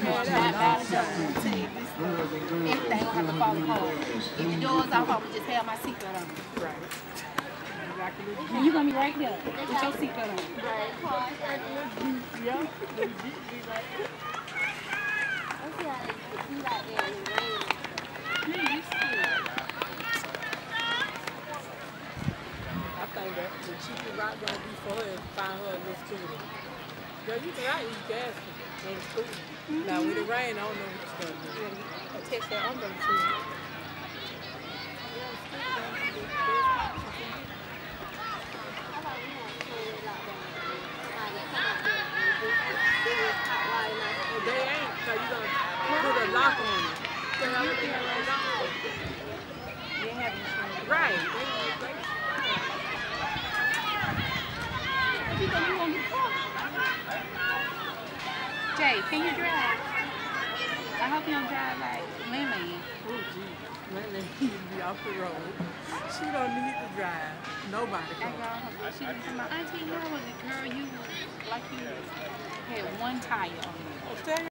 doors not bound to everything gonna have to fall apart. If the doors off, I'm gonna just have my seatbelt on. Right. And you're gonna be right there with your seatbelt on. Yeah. I think that the cheapest route gonna be for her is find her a little scooter. Girl, you can ride these gas on the scooter. Now with the rain, I don't know what you're gonna do. Attach that umbrella to it. They ain't, so you gonna put a lock on it. You have insurance. Right. Jay, can you drive? I hope you don't drive like Lily. Oh, gee. Lily needs to be off the road. She don't need to drive. Nobody can. She was my auntie, you know, girl, you like you had one tire on you. Oh,